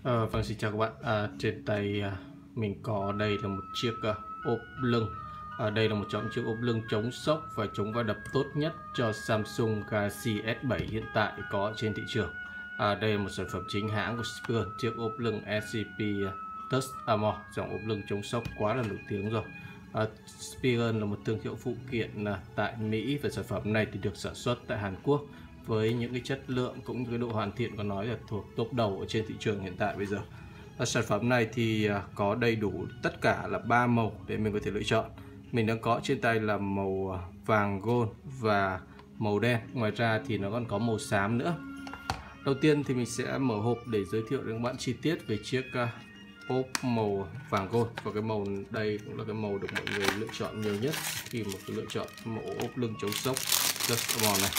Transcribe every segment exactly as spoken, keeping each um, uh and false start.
Ờ, vâng, xin chào các bạn. À, trên tay à, mình có đây là một chiếc à, ốp lưng. À, đây là một trong những chiếc ốp lưng chống sốc và chống va đập tốt nhất cho Samsung Galaxy S bảy hiện tại có trên thị trường. À, đây là một sản phẩm chính hãng của Spigen, chiếc ốp lưng S C P Touch Armor, dòng ốp lưng chống sốc quá là nổi tiếng rồi. À, Spigen là một thương hiệu phụ kiện à, tại Mỹ và sản phẩm này thì được sản xuất tại Hàn Quốc, với những cái chất lượng cũng như cái độ hoàn thiện có nói là thuộc top đầu ở trên thị trường hiện tại bây giờ. Và sản phẩm này thì có đầy đủ tất cả là ba màu để mình có thể lựa chọn. Mình đang có trên tay là màu vàng gold và màu đen. Ngoài ra thì nó còn có màu xám nữa. Đầu tiên thì mình sẽ mở hộp để giới thiệu đến các bạn chi tiết về chiếc ốp màu vàng gold, và cái màu đây cũng là cái màu được mọi người lựa chọn nhiều nhất khi mà lựa chọn mẫu ốp lưng chống sốc Touch Armor này.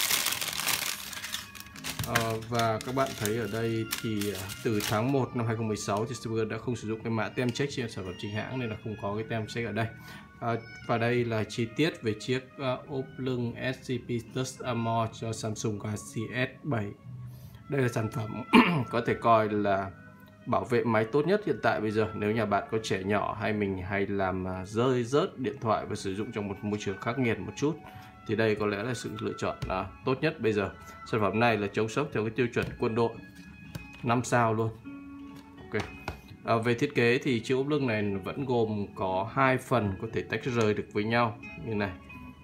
À, và các bạn thấy ở đây thì từ tháng một năm hai nghìn không trăm mười sáu thì Spigen đã không sử dụng cái mã tem check trên sản phẩm chính hãng nên là không có cái tem check ở đây. À, và đây là chi tiết về chiếc uh, ốp lưng S C P Touch Armor cho Samsung Galaxy S bảy. Đây là sản phẩm có thể coi là bảo vệ máy tốt nhất hiện tại bây giờ nếu nhà bạn có trẻ nhỏ hay mình hay làm uh, rơi rớt điện thoại và sử dụng trong một môi trường khắc nghiệt một chút, thì đây có lẽ là sự lựa chọn là tốt nhất bây giờ. Sản phẩm này là chống sốc theo cái tiêu chuẩn quân đội năm sao luôn. Ok. À, về thiết kế thì chiếc ốp lưng này vẫn gồm có hai phần có thể tách rời được với nhau như này.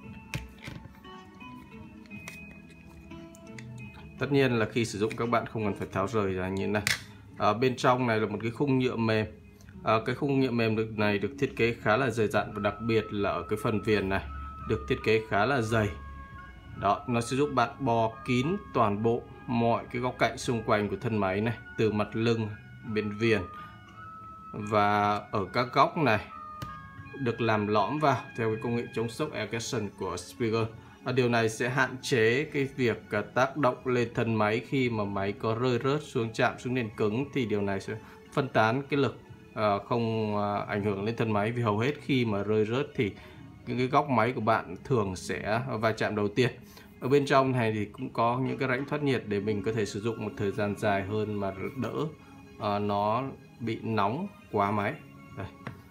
Tất nhiên là khi sử dụng các bạn không cần phải tháo rời ra như thế này. À, bên trong này là một cái khung nhựa mềm. À, cái khung nhựa mềm này được thiết kế khá là dày dặn, và đặc biệt là ở cái phần viền này được thiết kế khá là dày. Đó, nó sẽ giúp bạn bò kín toàn bộ mọi cái góc cạnh xung quanh của thân máy này, từ mặt lưng, bên viền và ở các góc này được làm lõm vào theo cái công nghệ chống sốc Air Cushion của Spigen. Và điều này sẽ hạn chế cái việc tác động lên thân máy khi mà máy có rơi rớt xuống chạm xuống nền cứng, thì điều này sẽ phân tán cái lực, không ảnh hưởng lên thân máy, vì hầu hết khi mà rơi rớt thì những cái góc máy của bạn thường sẽ va chạm đầu tiên. Ở bên trong này thì cũng có những cái rãnh thoát nhiệt để mình có thể sử dụng một thời gian dài hơn mà đỡ uh, nó bị nóng quá máy. Đây.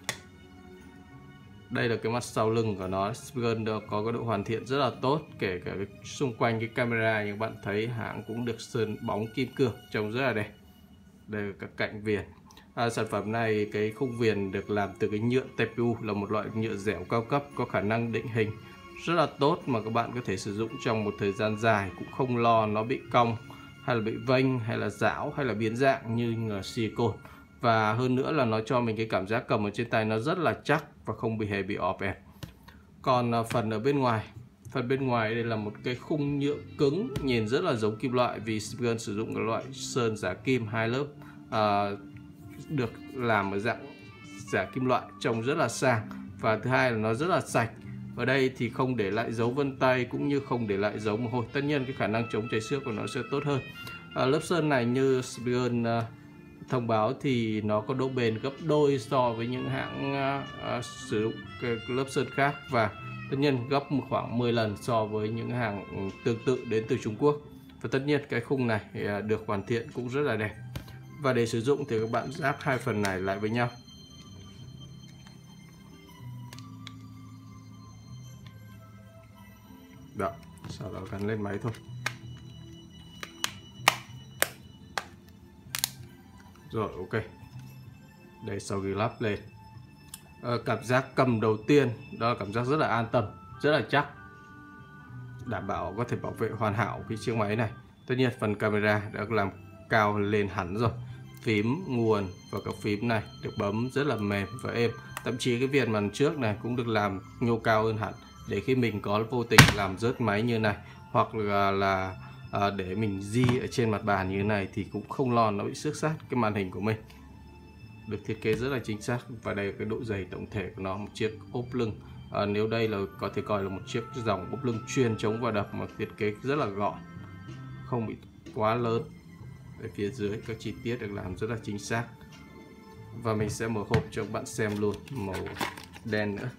Đây là cái mặt sau lưng của nó. Spigen có cái độ hoàn thiện rất là tốt, kể cả cái xung quanh cái camera như các bạn thấy hãng cũng được sơn bóng kim cương trông rất là đẹp. Đây là các cạnh viền. À, sản phẩm này cái khung viền được làm từ cái nhựa tê pê u, là một loại nhựa dẻo cao cấp có khả năng định hình rất là tốt, mà các bạn có thể sử dụng trong một thời gian dài cũng không lo nó bị cong hay là bị vênh hay là rão hay là biến dạng như là silicone. Và hơn nữa là nó cho mình cái cảm giác cầm ở trên tay nó rất là chắc và không bị hề bị ọp ẹp. Còn à, phần ở bên ngoài phần bên ngoài đây là một cái khung nhựa cứng nhìn rất là giống kim loại, vì Spigen sử dụng cái loại sơn giả kim hai lớp, à, được làm ở dạng giả kim loại trông rất là sang. Và thứ hai là nó rất là sạch. Ở đây thì không để lại dấu vân tay cũng như không để lại dấu mồ hôi. Tất nhiên cái khả năng chống chảy xước của nó sẽ tốt hơn. À, lớp sơn này như Spigen uh, thông báo thì nó có độ bền gấp đôi so với những hãng uh, uh, sử dụng cái lớp sơn khác, và tất nhiên gấp khoảng mười lần so với những hàng tương tự đến từ Trung Quốc. Và tất nhiên cái khung này uh, được hoàn thiện cũng rất là đẹp. Và để sử dụng thì các bạn ráp hai phần này lại với nhau. Đó, sau đó gắn lên máy thôi. Rồi, ok. Đây, sau khi lắp lên, à, cảm giác cầm đầu tiên đó là cảm giác rất là an tâm, rất là chắc, đảm bảo có thể bảo vệ hoàn hảo cái chiếc máy này. Tất nhiên phần camera đã làm cao lên hẳn rồi. Phím nguồn và các phím này được bấm rất là mềm và êm. Thậm chí cái viền màn trước này cũng được làm nhô cao hơn hẳn, để khi mình có vô tình làm rớt máy như này, hoặc là, là à, để mình di ở trên mặt bàn như thế này thì cũng không lo nó bị xước sát cái màn hình của mình. Được thiết kế rất là chính xác. Và đây là cái độ dày tổng thể của nó, một chiếc ốp lưng. À, nếu đây là có thể coi là một chiếc dòng ốp lưng chuyên chống va đập mà thiết kế rất là gọn, không bị quá lớn. Ở phía dưới các chi tiết được làm rất là chính xác. Và mình sẽ mở hộp cho các bạn xem luôn màu đen nữa.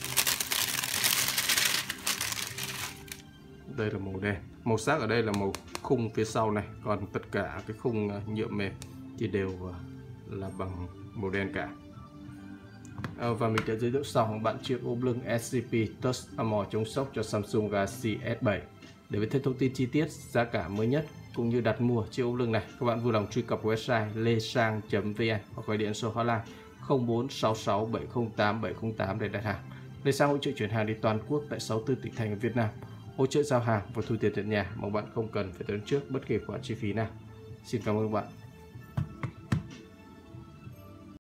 Đây là màu đen. Màu sắc ở đây là màu khung phía sau này, còn tất cả cái khung nhựa mềm thì đều là bằng màu đen cả. À, và mình đã giới thiệu xong bạn chiếc ốp lưng ét xê pê Touch Armor chống sốc cho Samsung Galaxy S bảy. Để biết thêm thông tin chi tiết, giá cả mới nhất cũng như đặt mua chiếc ốp lưng này, các bạn vui lòng truy cập website lesang chấm vn hoặc gọi điện số hotline không bốn sáu sáu bảy không tám bảy không tám để đặt hàng. Lesang hỗ trợ chuyển hàng đi toàn quốc tại sáu mươi tư tỉnh thành ở Việt Nam, hỗ trợ giao hàng và thu tiền tận nhà, mong bạn không cần phải tốn trước bất kỳ khoản chi phí nào. Xin cảm ơn bạn.